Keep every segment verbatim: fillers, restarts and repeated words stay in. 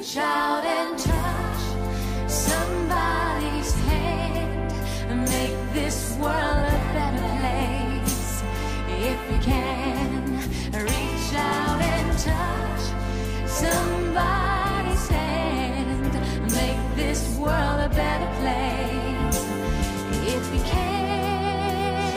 Reach out and touch somebody's hand and make this world a better place. If you can, reach out and touch somebody's hand and make this world a better place. If you can,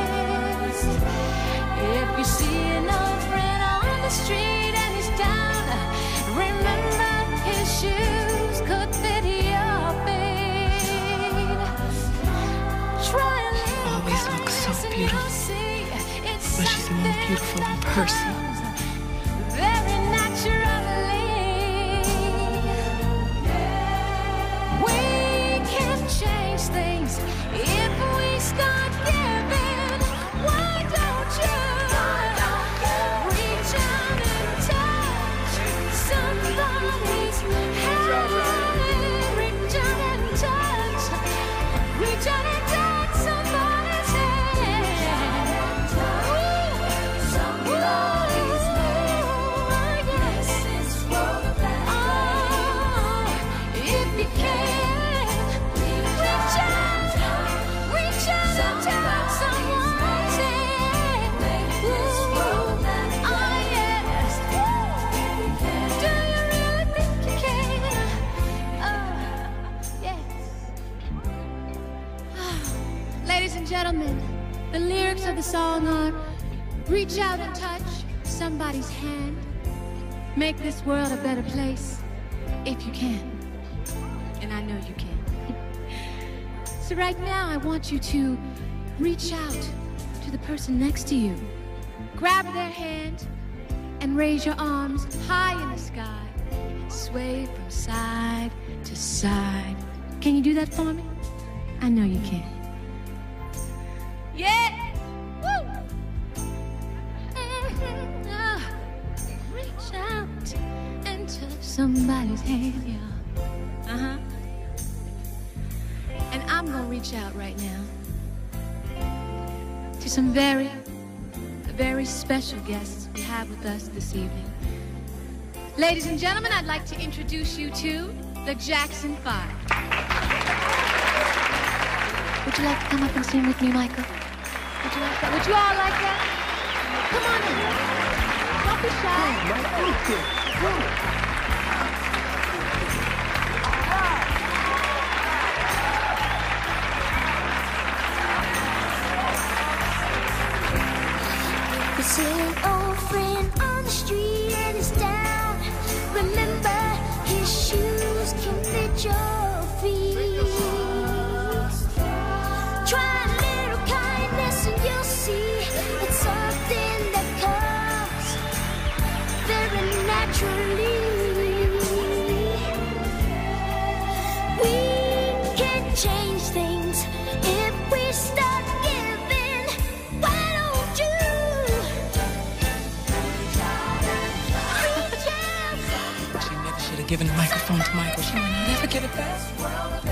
if you see an old friend on the street and he's down, remember his shoes could fit your feet. Try a little always looks so kindness and beautiful, you'll see it's but she's more beautiful in person. very naturally. We can change things if we start giving. Why don't you reach out and touch somebody's hand? Reach out and touch. Reach out and touch somebody's hand. Somebody's hand. Yes. Oh, if you can, reach out, reach out and touch someone's hand. Ooh, oh yes. Do you really think you can? Oh, yes. Ladies and gentlemen, the lyrics of the song are: reach out and touch somebody's hand. Make this world a better place if you can. And I know you can. So right now I want you to reach out to the person next to you. Grab their hand and raise your arms high in the sky. Sway from side to side. Can you do that for me? I know you can. Yeah! Woo! Mhm. Ah. Reach out and touch somebody's hand, yeah. Uh-huh. And I'm gonna reach out right now to some very, very special guests we have with us this evening. Ladies and gentlemen, I'd like to introduce you to the Jackson Five. Would you like to come up and sing with me, Michael? Would you like that? Would you all like that? Come on in. Don't be shy. You see an old friend on the street and he's down. Remember, his shoes can fit your feet. Try a little kindness and you'll see it's something that comes very naturally. We can change things if we start giving. Why don't you reach out? She never should have given the microphone to Michael. She might not ever get it back.